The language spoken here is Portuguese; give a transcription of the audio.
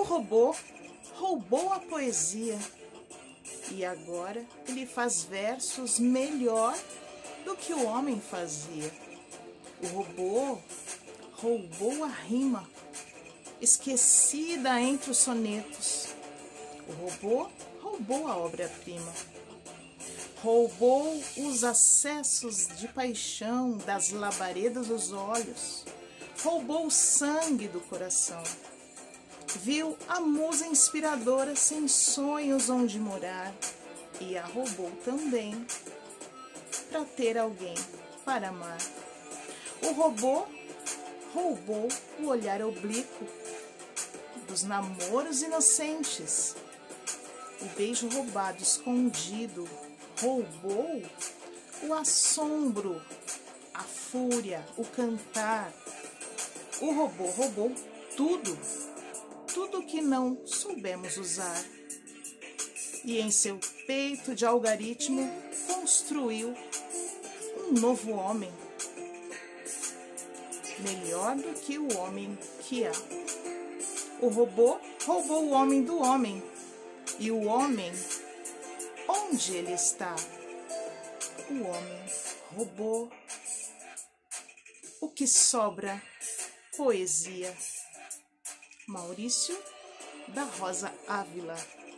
robô roubou a poesia e agora ele faz versos melhor do que o homem fazia. O robô roubou a rima, esquecida entre os sonetos. O robô roubou a obra-prima. Roubou os acessos de paixão das labaredas dos olhos. Roubou o sangue do coração. Viu a musa inspiradora sem sonhos onde morar e a roubou também para ter alguém para amar. O robô roubou o olhar oblíquo dos namoros inocentes. O beijo roubado, escondido, roubou o assombro, a fúria, o cantar. O robô roubou tudo que não soubemos usar. E em seu peito de algaritmo construiu um novo homem, melhor do que o homem que há. O robô roubou o homem do homem. E o homem, onde ele está? O homem roubou. O que sobra? Poesia. Maurício da Rosa Ávila.